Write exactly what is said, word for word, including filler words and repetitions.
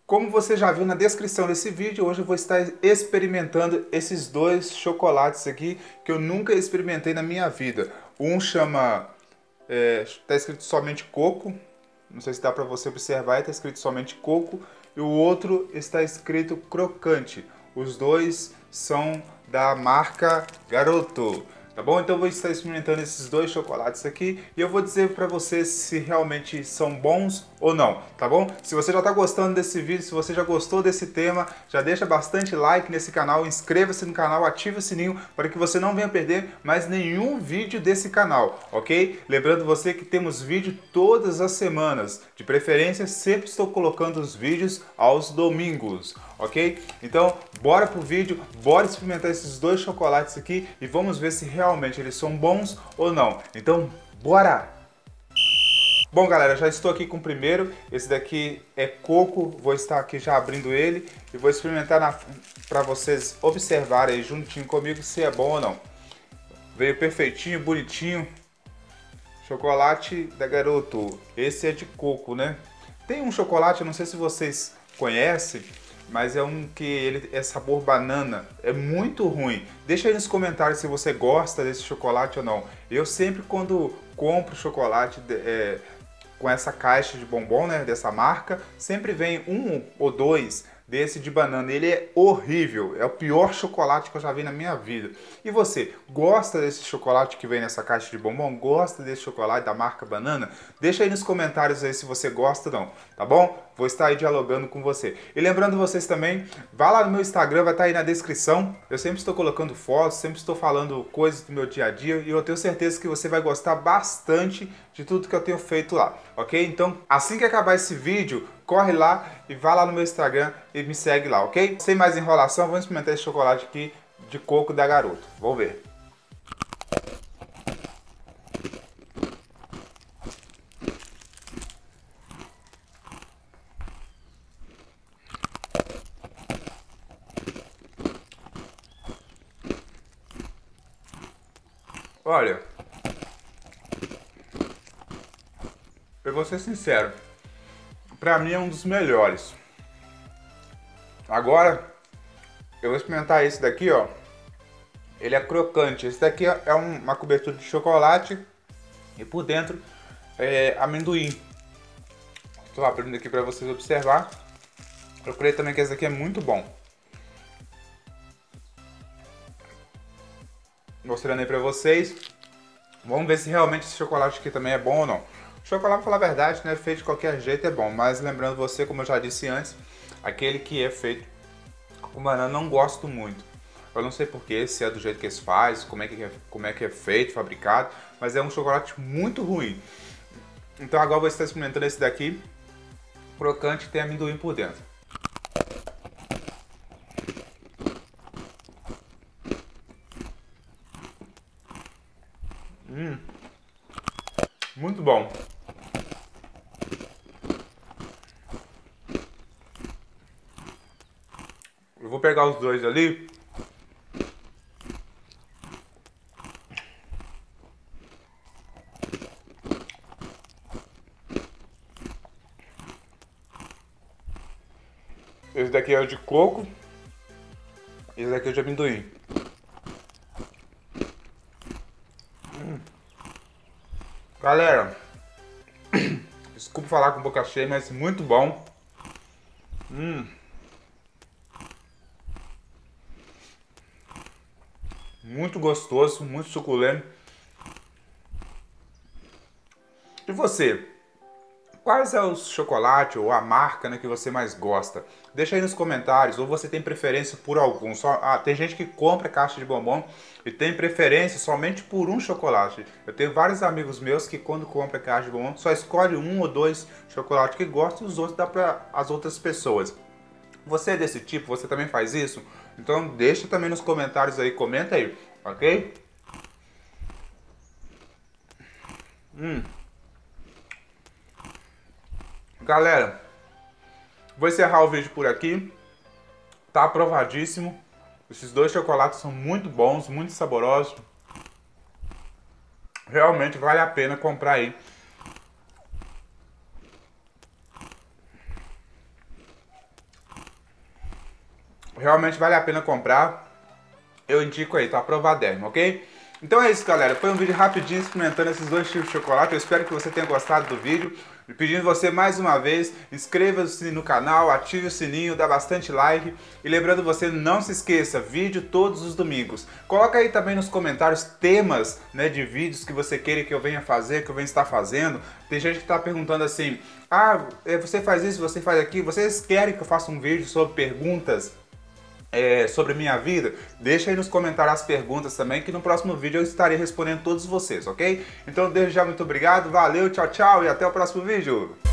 Como você já viu na descrição desse vídeo, hoje eu vou estar experimentando esses dois chocolates aqui que eu nunca experimentei na minha vida. Um chama, é, tá escrito somente coco, não sei se dá para você observar, está escrito somente coco, e o outro está escrito crocante. Os dois são da marca Garoto. Tá bom? Então eu vou estar experimentando esses dois chocolates aqui e eu vou dizer para vocês se realmente são bons ou não, tá bom? Se você já está gostando desse vídeo, se você já gostou desse tema, já deixa bastante like nesse canal, inscreva-se no canal, ative o sininho para que você não venha perder mais nenhum vídeo desse canal, ok? Lembrando você que temos vídeo todas as semanas, de preferência sempre estou colocando os vídeos aos domingos, ok? Então bora pro vídeo, bora experimentar esses dois chocolates aqui e vamos ver se realmente eles são bons ou não. Então bora! Bom galera, já estou aqui com o primeiro, esse daqui é coco, vou estar aqui já abrindo ele e vou experimentar para vocês observarem aí juntinho comigo se é bom ou não. Veio perfeitinho, bonitinho, chocolate da Garoto, esse é de coco, né? Tem um chocolate, eu não sei se vocês conhecem, mas é um que ele é sabor banana, é muito ruim. Deixa aí nos comentários se você gosta desse chocolate ou não. Eu sempre quando compro chocolate é, com essa caixa de bombom, né, dessa marca, sempre vem um ou dois desse de banana. Ele é horrível, é o pior chocolate que eu já vi na minha vida. E você, gosta desse chocolate que vem nessa caixa de bombom? Gosta desse chocolate da marca banana? Deixa aí nos comentários aí se você gosta ou não, tá bom? Vou estar aí dialogando com você. E lembrando vocês também, vá lá no meu Instagram, vai estar aí na descrição. Eu sempre estou colocando fotos, sempre estou falando coisas do meu dia a dia e eu tenho certeza que você vai gostar bastante de tudo que eu tenho feito lá, ok? Então, assim que acabar esse vídeo, corre lá e vá lá no meu Instagram e me segue lá, ok? Sem mais enrolação, vamos experimentar esse chocolate aqui de coco da Garoto. Vamos ver. Olha, eu vou ser sincero, pra mim é um dos melhores. Agora, eu vou experimentar esse daqui, ó. Ele é crocante. Esse daqui é uma cobertura de chocolate e por dentro é amendoim. Estou abrindo aqui para vocês observar. Eu creio também que esse daqui é muito bom. Mostrando aí para vocês. Vamos ver se realmente esse chocolate aqui também é bom ou não. O chocolate, pra falar a verdade, né, feito de qualquer jeito é bom. Mas lembrando você, como eu já disse antes, aquele que é feito com banana não gosto muito. Eu não sei porquê, se é do jeito que eles fazem, como é que é, como é que é feito, fabricado, mas é um chocolate muito ruim. Então agora eu vou estar experimentando esse daqui, crocante, e tem amendoim por dentro. Hum, muito bom. Eu vou pegar os dois ali. Esse daqui é o de coco. Esse daqui é o de amendoim. Hum. Galera, desculpa falar com boca cheia, mas muito bom. Hum. Muito gostoso, muito suculento. E você? Quais é o chocolate ou a marca, né, que você mais gosta? Deixa aí nos comentários, ou você tem preferência por algum. Só, ah, tem gente que compra caixa de bombom e tem preferência somente por um chocolate. Eu tenho vários amigos meus que quando compra caixa de bombom só escolhe um ou dois chocolates que gostam e os outros dá para as outras pessoas. Você é desse tipo? Você também faz isso? Então deixa também nos comentários aí, comenta aí, ok? Hum. Galera, vou encerrar o vídeo por aqui. Tá aprovadíssimo. Esses dois chocolates são muito bons, muito saborosos. Realmente vale a pena comprar aí. realmente vale a pena comprar. Eu indico aí, tá aprovadérrimo, ok? Então é isso, galera. Foi um vídeo rapidinho experimentando esses dois tipos de chocolate. Eu espero que você tenha gostado do vídeo. E pedindo você mais uma vez, inscreva-se no canal, ative o sininho, dá bastante like. E lembrando você, não se esqueça, vídeo todos os domingos. Coloca aí também nos comentários temas, né, de vídeos que você queira que eu venha fazer, que eu venha estar fazendo. Tem gente que está perguntando assim, ah, você faz isso, você faz aquilo. Vocês querem que eu faça um vídeo sobre perguntas? É, sobre minha vida? Deixa aí nos comentários as perguntas também, que no próximo vídeo eu estarei respondendo todos vocês, ok? Então desde já muito obrigado, valeu, tchau, tchau e até o próximo vídeo!